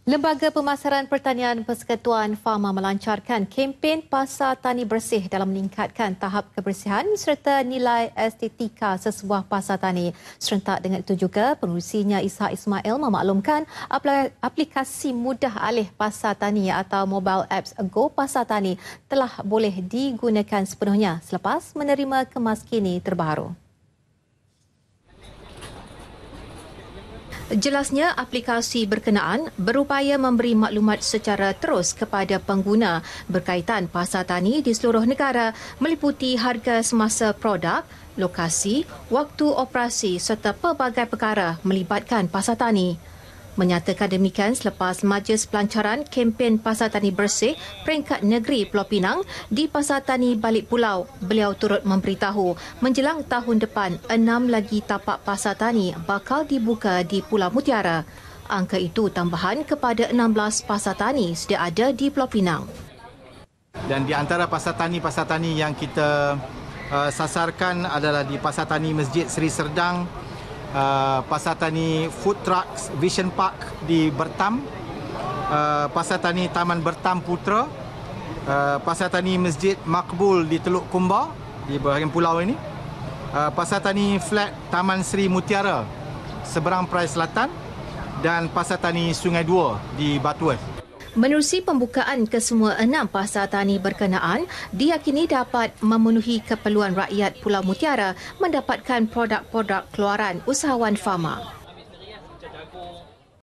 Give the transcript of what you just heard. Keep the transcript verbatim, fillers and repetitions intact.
Lembaga Pemasaran Pertanian Persekutuan Fama melancarkan kempen Pasar Tani Bersih dalam meningkatkan tahap kebersihan serta nilai estetika sesebuah pasar tani. Serentak dengan itu juga, pengurusinya Ishak Ismail memaklumkan aplikasi mudah alih pasar tani atau mobile apps Go Pasar Tani telah boleh digunakan sepenuhnya selepas menerima kemas kini terbaru. Jelasnya, aplikasi berkenaan berupaya memberi maklumat secara terus kepada pengguna berkaitan pasar tani di seluruh negara meliputi harga semasa produk, lokasi, waktu operasi serta pelbagai perkara melibatkan pasar tani. Menyatakan demikian selepas majlis pelancaran kempen Pasar Tani Bersih peringkat negeri Pulau Pinang di Pasar Tani Balik Pulau. Beliau turut memberitahu menjelang tahun depan enam lagi tapak pasar tani bakal dibuka di Pulau Mutiara. Angka itu tambahan kepada enam belas pasar tani sedia ada di Pulau Pinang. Dan di antara pasar tani-pasar tani yang kita uh, sasarkan adalah di Pasar Tani Masjid Seri Serdang, Uh, Pasar Tani Food Trucks Vision Park di Bertam, uh, Pasar Tani Taman Bertam Putra, uh, Pasar Tani Masjid Makbul di Teluk Kumbar di bahagian pulau ini, uh, Pasar Tani Flat Taman Seri Mutiara seberang Perai Selatan dan Pasar Tani Sungai Dua di Butterworth. Menerusi pembukaan kesemua enam pasar tani berkenaan, diyakini dapat memenuhi keperluan rakyat Pulau Mutiara mendapatkan produk-produk keluaran usahawan Fama.